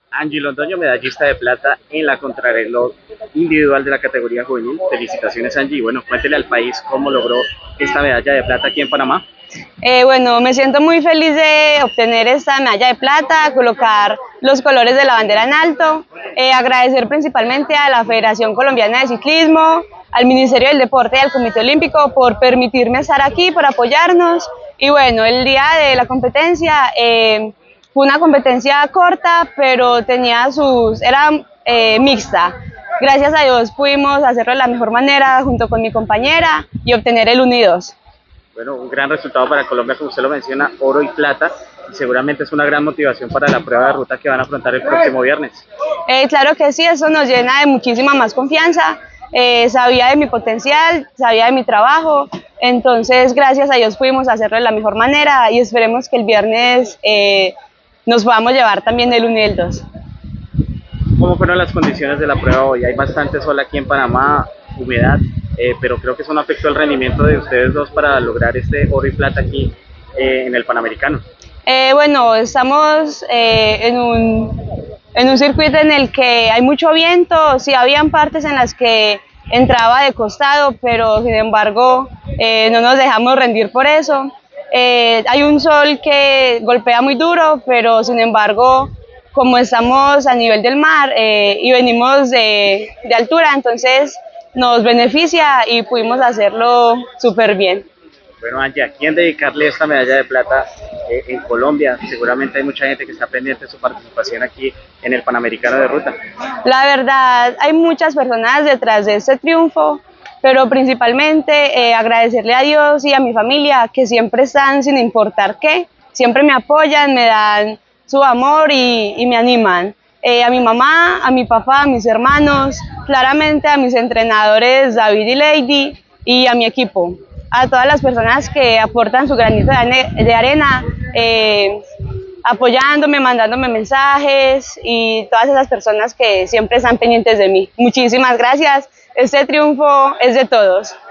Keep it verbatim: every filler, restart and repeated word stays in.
Angie Londoño, medallista de plata en la contrarreloj individual de la categoría juvenil. Felicitaciones, Angie. Bueno, cuéntele al país cómo logró esta medalla de plata aquí en Panamá. Eh, bueno, me siento muy feliz de obtener esta medalla de plata, colocar los colores de la bandera en alto, eh, agradecer principalmente a la Federación Colombiana de Ciclismo, al Ministerio del Deporte y al Comité Olímpico por permitirme estar aquí, por apoyarnos. Y bueno, el día de la competencia eh, fue una competencia corta, pero tenía sus, era eh, mixta. Gracias a Dios pudimos hacerlo de la mejor manera junto con mi compañera y obtener el uno y dos. Bueno, un gran resultado para Colombia, como usted lo menciona, oro y plata, y seguramente es una gran motivación para la prueba de ruta que van a afrontar el próximo viernes. Eh, claro que sí, eso nos llena de muchísima más confianza. Eh, sabía de mi potencial, sabía de mi trabajo, entonces gracias a Dios pudimos hacerlo de la mejor manera y esperemos que el viernes eh, nos podamos llevar también el uno y el dos. ¿Cómo fueron las condiciones de la prueba hoy? Hay bastante sol aquí en Panamá, humedad, eh, pero creo que eso no afectó el rendimiento de ustedes dos para lograr este oro y plata aquí eh, en el Panamericano. Eh, bueno, estamos eh, en, un, en un circuito en el que hay mucho viento, sí habían partes en las que entraba de costado, pero sin embargo eh, no nos dejamos rendir por eso. Eh, hay un sol que golpea muy duro, pero sin embargo, como estamos a nivel del mar eh, y venimos de, de altura, entonces nos beneficia y pudimos hacerlo súper bien. Bueno, Angie, ¿a quién dedicarle esta medalla de plata eh, en Colombia? Seguramente hay mucha gente que está pendiente de su participación aquí en el Panamericano de Ruta. La verdad, hay muchas personas detrás de este triunfo, pero principalmente eh, agradecerle a Dios y a mi familia que siempre están sin importar qué, siempre me apoyan, me dan su amor y, y me animan. Eh, a mi mamá, a mi papá, a mis hermanos, claramente a mis entrenadores David y Lady y a mi equipo, a todas las personas que aportan su granito de arena, eh, apoyándome, mandándome mensajes y todas esas personas que siempre están pendientes de mí. Muchísimas gracias, este triunfo es de todos.